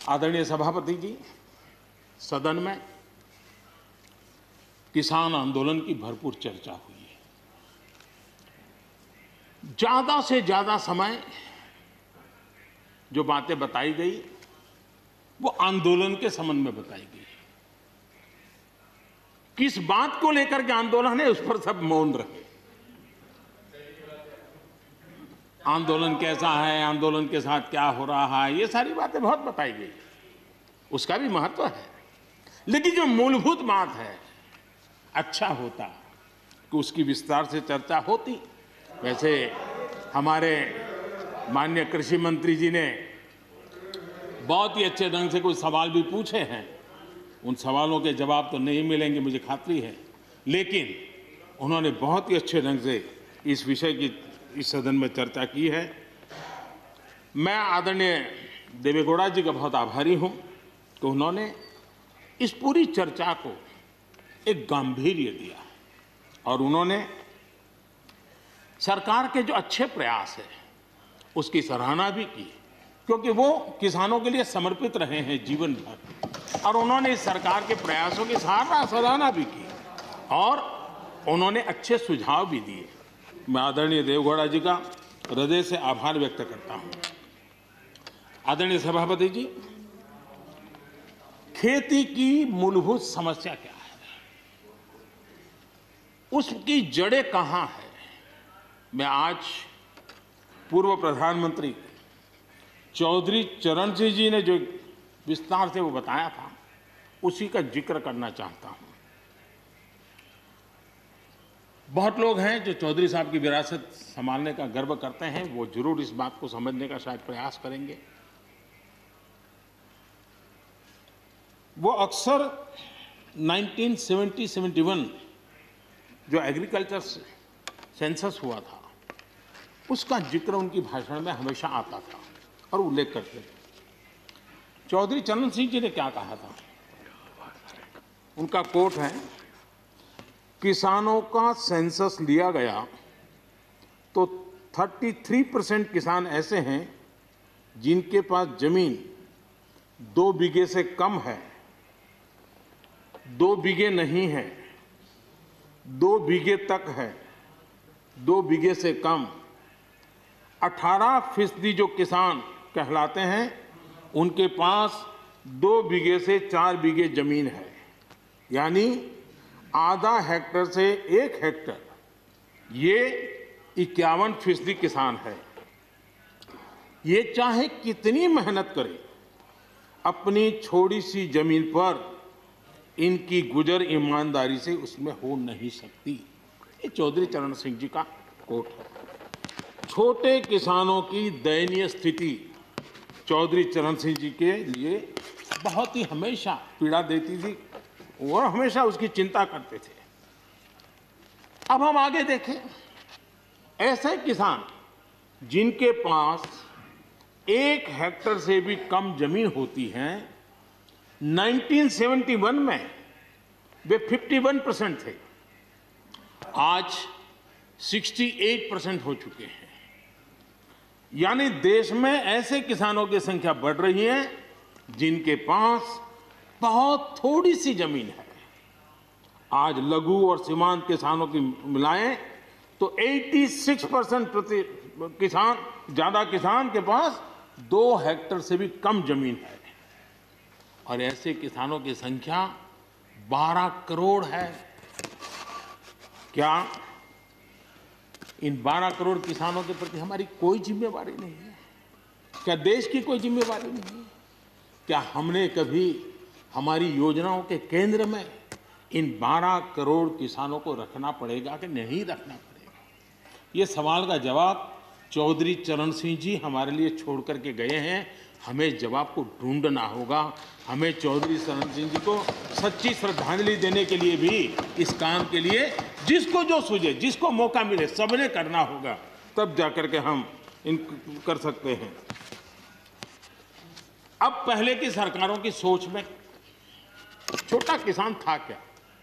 आदरणीय सभापति जी, सदन में किसान आंदोलन की भरपूर चर्चा हुई है। ज्यादा से ज्यादा समय जो बातें बताई गई वो आंदोलन के संबंध में बताई गई। किस बात को लेकर के आंदोलन है उस पर सब मौन रहे। आंदोलन कैसा है, आंदोलन के साथ क्या हो रहा है, ये सारी बातें बहुत बताई गई, उसका भी महत्व है। लेकिन जो मूलभूत बात है, अच्छा होता कि उसकी विस्तार से चर्चा होती। वैसे हमारे माननीय कृषि मंत्री जी ने बहुत ही अच्छे ढंग से कुछ सवाल भी पूछे हैं। उन सवालों के जवाब तो नहीं मिलेंगे, मुझे खातरी है, लेकिन उन्होंने बहुत ही अच्छे ढंग से इस विषय की इस सदन में चर्चा की है। मैं आदरणीय देवेगौड़ा जी का बहुत आभारी हूं कि उन्होंने इस पूरी चर्चा को एक गांभीर्य दिया और उन्होंने सरकार के जो अच्छे प्रयास है उसकी सराहना भी की, क्योंकि वो किसानों के लिए समर्पित रहे हैं जीवन भर, और उन्होंने इस सरकार के प्रयासों की सराहना भी की और उन्होंने अच्छे सुझाव भी दिए। मैं आदरणीय देवेगौड़ा जी का हृदय से आभार व्यक्त करता हूं। आदरणीय सभापति जी, खेती की मूलभूत समस्या क्या है, उसकी जड़ें कहां है, मैं आज पूर्व प्रधानमंत्री चौधरी चरण सिंह जी ने जो विस्तार से वो बताया था उसी का जिक्र करना चाहता हूं। बहुत लोग हैं जो चौधरी साहब की विरासत संभालने का गर्व करते हैं, वो जरूर इस बात को समझने का शायद प्रयास करेंगे। वो अक्सर 1970-71 जो एग्रीकल्चर सेंसस हुआ था उसका जिक्र उनकी भाषण में हमेशा आता था और उल्लेख करते थे। चौधरी चरण सिंह जी ने क्या कहा था, उनका कोट है, किसानों का सेंसस लिया गया तो 33% किसान ऐसे हैं जिनके पास जमीन 2 बीघे से कम है, 2 बीघे नहीं है, 2 बीघे तक है, 2 बीघे से कम। 18% जो किसान कहलाते हैं उनके पास 2 बीघे से 4 बीघे जमीन है, यानी आधा हेक्टर से 1 हेक्टर, ये 51% किसान है। ये चाहे कितनी मेहनत करे, अपनी छोटी सी जमीन पर इनकी गुजर ईमानदारी से उसमें हो नहीं सकती। ये चौधरी चरण सिंह जी का कोट है। छोटे किसानों की दयनीय स्थिति चौधरी चरण सिंह जी के लिए बहुत ही हमेशा पीड़ा देती थी और हमेशा उसकी चिंता करते थे। अब हम आगे देखें, ऐसे किसान जिनके पास 1 हेक्टर से भी कम जमीन होती है, 1971 में वे 51% थे, आज 68% हो चुके हैं। यानी देश में ऐसे किसानों की संख्या बढ़ रही है जिनके पास बहुत थोड़ी सी जमीन है। आज लघु और सीमांत किसानों की मिलाएं तो 86% ज्यादा किसान के पास 2 हेक्टर से भी कम जमीन है, और ऐसे किसानों की संख्या 12 करोड़ है। क्या इन 12 करोड़ किसानों के प्रति हमारी कोई जिम्मेवारी नहीं है? क्या देश की कोई जिम्मेवारी नहीं है? क्या हमने कभी हमारी योजनाओं के केंद्र में इन 12 करोड़ किसानों को रखना पड़ेगा कि नहीं रखना पड़ेगा? ये सवाल का जवाब चौधरी चरण सिंह जी हमारे लिए छोड़ करके गए हैं। हमें जवाब को ढूंढना होगा। हमें चौधरी चरण सिंह जी को सच्ची श्रद्धांजलि देने के लिए भी इस काम के लिए जिसको जो सूझे, जिसको मौका मिले, सबने करना होगा, तब जाकर के हम इन कर सकते हैं। अब पहले की सरकारों की सोच में छोटा किसान था क्या?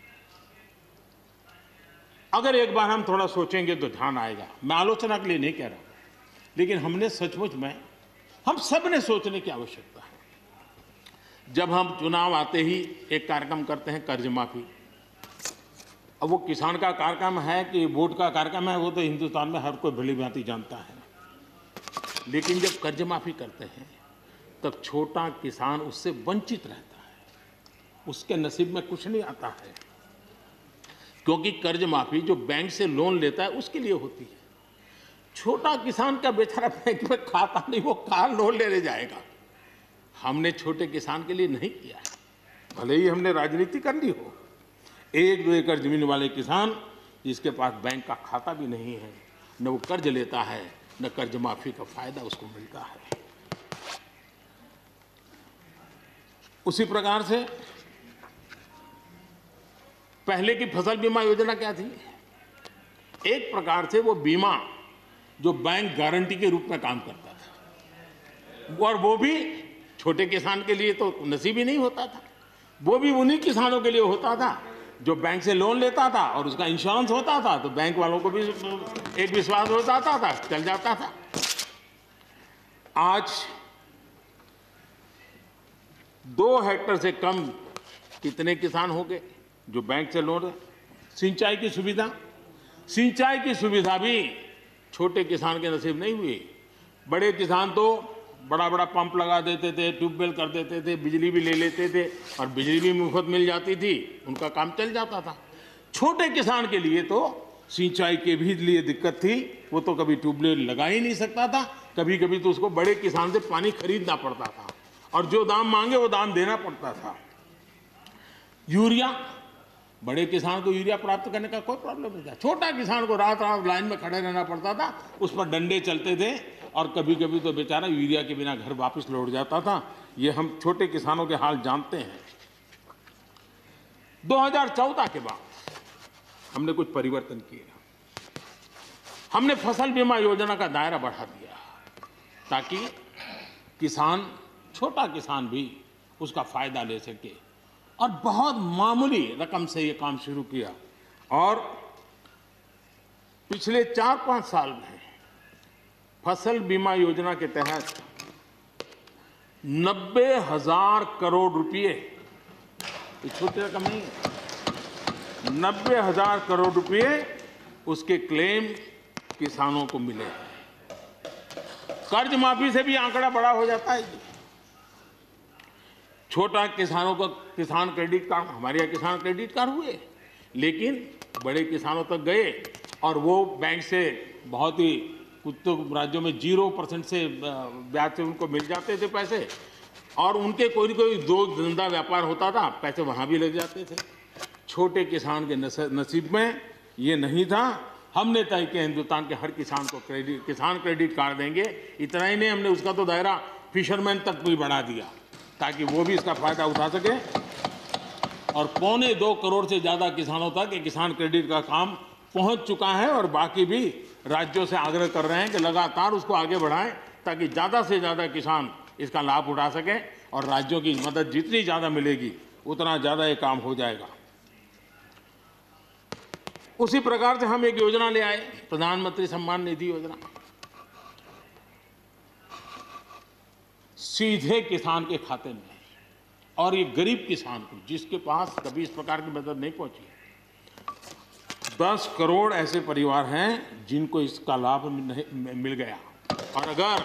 अगर एक बार हम थोड़ा सोचेंगे तो ध्यान आएगा। मैं आलोचना के लिए नहीं कह रहा, लेकिन हमने सचमुच में हम सब ने सोचने की आवश्यकता है। जब हम चुनाव आते ही एक कार्यक्रम करते हैं कर्ज माफी। अब वो किसान का कार्यक्रम है कि वोट का कार्यक्रम है, वो तो हिंदुस्तान में हर कोई भली भांति जानता है। लेकिन जब कर्ज माफी करते हैं तब छोटा किसान उससे वंचित रहता है, उसके नसीब में कुछ नहीं आता है, क्योंकि कर्ज माफी जो बैंक से लोन लेता है उसके लिए होती है। छोटा किसान का बेचारा बैंक में खाता नहीं, वो कहाँ लोन लेने जाएगा। हमने छोटे किसान के लिए नहीं किया है, भले ही हमने राजनीति कर ली हो। 1-2 एकड़ जमीन वाले किसान जिसके पास बैंक का खाता भी नहीं है, न वो कर्ज लेता है, न कर्ज माफी का फायदा उसको मिलता है। उसी प्रकार से पहले की फसल बीमा योजना क्या थी? एक प्रकार से वो बीमा जो बैंक गारंटी के रूप में काम करता था, और वो भी छोटे किसान के लिए तो नसीब ही नहीं होता था। वो भी उन्हीं किसानों के लिए होता था जो बैंक से लोन लेता था और उसका इंश्योरेंस होता था, तो बैंक वालों को भी एक विश्वास हो जाता था, चल जाता था। आज 2 हेक्टेयर से कम कितने किसान हो गए जो बैंक से लोन? सिंचाई की सुविधा भी छोटे किसान के नसीब नहीं हुई। बड़े किसान तो बड़ा बड़ा पंप लगा देते थे, ट्यूबवेल कर देते थे, बिजली भी ले लेते थे और बिजली भी मुफ्त मिल जाती थी, उनका काम चल जाता था। छोटे किसान के लिए तो सिंचाई के भी लिए दिक्कत थी, वो तो कभी ट्यूबवेल लगा ही नहीं सकता था, कभी कभी तो उसको बड़े किसान से पानी खरीदना पड़ता था और जो दाम मांगे वो दाम देना पड़ता था। यूरिया, बड़े किसान को यूरिया प्राप्त करने का कोई प्रॉब्लम नहीं था, छोटा किसान को रात रात लाइन में खड़े रहना पड़ता था, उस पर डंडे चलते थे और कभी कभी तो बेचारा यूरिया के बिना घर वापस लौट जाता था। ये हम छोटे किसानों के हाल जानते हैं। 2014 के बाद हमने कुछ परिवर्तन किए। हमने फसल बीमा योजना का दायरा बढ़ा दिया ताकि किसान, छोटा किसान भी उसका फायदा ले सके, और बहुत मामूली रकम से ये काम शुरू किया। और पिछले 4-5 साल में फसल बीमा योजना के तहत 90,000 करोड़ रुपए, ये छोटी रकम नहीं है, 90,000 करोड़ रुपए उसके क्लेम किसानों को मिले। कर्ज माफी से भी आंकड़ा बड़ा हो जाता है। छोटा किसानों को किसान क्रेडिट कार्ड, हमारे यहाँ किसान क्रेडिट कार्ड हुए, लेकिन बड़े किसानों तक गए और वो बैंक से बहुत ही, कुछ तो राज्यों में 0% से ब्याज से उनको मिल जाते थे पैसे, और उनके कोई न कोई दो धंधा व्यापार होता था, पैसे वहाँ भी लग जाते थे। छोटे किसान के नसीब में ये नहीं था। हमने तय किया हिंदुस्तान के हर किसान को किसान क्रेडिट कार्ड देंगे। इतना ही नहीं, हमने उसका तो दायरा फिशरमैन तक भी बढ़ा दिया ताकि वो भी इसका फायदा उठा सके। और 2.25 करोड़ से ज़्यादा किसानों तक ये किसान क्रेडिट का काम पहुंच चुका है, और बाकी भी राज्यों से आग्रह कर रहे हैं कि लगातार उसको आगे बढ़ाएं ताकि ज़्यादा से ज़्यादा किसान इसका लाभ उठा सकें, और राज्यों की मदद जितनी ज़्यादा मिलेगी उतना ज़्यादा ये काम हो जाएगा। उसी प्रकार से हम एक योजना ले आए, प्रधानमंत्री सम्मान निधि योजना। सीधे किसान के खाते में, और ये गरीब किसान को, जिसके पास कभी इस प्रकार की मदद नहीं पहुंची। 10 करोड़ ऐसे परिवार हैं जिनको इसका लाभ मिल गया। और अगर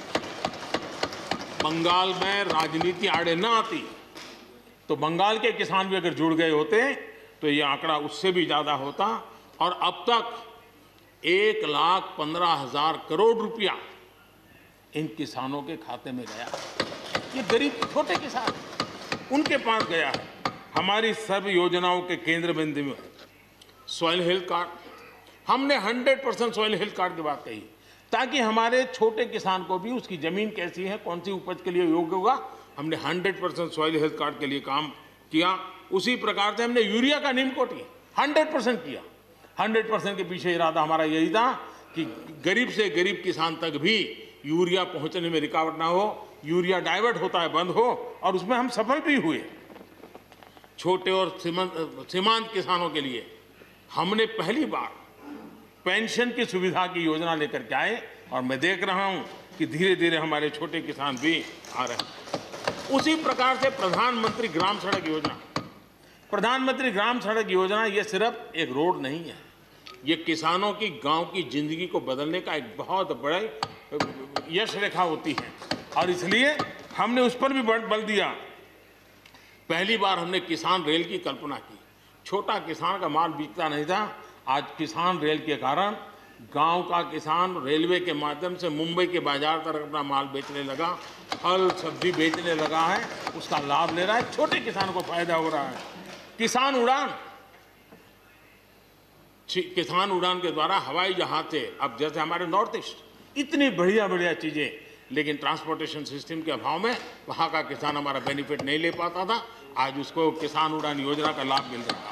बंगाल में राजनीति आड़े न आती तो बंगाल के किसान भी अगर जुड़ गए होते तो ये आंकड़ा उससे भी ज्यादा होता, और अब तक 1,15,000 करोड़ रुपया इन किसानों के खाते में गया। ये गरीब छोटे किसान, उनके पास गया है। हमारी सब योजनाओं के केंद्र बिंदु में सॉइल हेल्थ कार्ड, हमने 100% सॉइल हेल्थ कार्ड की बात कही ताकि हमारे छोटे किसान को भी उसकी जमीन कैसी है, कौन सी उपज के लिए योग्य होगा। हमने 100% सॉइल हेल्थ कार्ड के लिए काम किया। उसी प्रकार से हमने यूरिया का निमकोटी 100% किया। 100% के पीछे इरादा हमारा यही था कि गरीब से गरीब किसान तक भी यूरिया पहुंचने में रुकावट ना हो, यूरिया डाइवर्ट होता है बंद हो, और उसमें हम सफल भी हुए। छोटे और सीमांत किसानों के लिए हमने पहली बार पेंशन की सुविधा की योजना लेकर के आए, और मैं देख रहा हूं कि धीरे धीरे हमारे छोटे किसान भी आ रहे हैं। उसी प्रकार से प्रधानमंत्री ग्राम सड़क योजना, प्रधानमंत्री ग्राम सड़क योजना ये सिर्फ एक रोड नहीं है, ये किसानों की गांव की जिंदगी को बदलने का एक बहुत बड़े यश रेखा होती है और इसलिए हमने उस पर भी बल दिया। पहली बार हमने किसान रेल की कल्पना की। छोटा किसान का माल बिकता नहीं था, आज किसान रेल के कारण गांव का किसान रेलवे के माध्यम से मुंबई के बाजार तक अपना माल बेचने लगा, फल सब्जी बेचने लगा है, उसका लाभ ले रहा है, छोटे किसान को फायदा हो रहा है। किसान उड़ान के द्वारा हवाई जहाज से अब जैसे हमारे नॉर्थ ईस्ट इतनी बढ़िया बढ़िया चीजें, लेकिन ट्रांसपोर्टेशन सिस्टम के अभाव में वहां का किसान हमारा बेनिफिट नहीं ले पाता था, आज उसको किसान उड़ान योजना का लाभ मिल रहा है।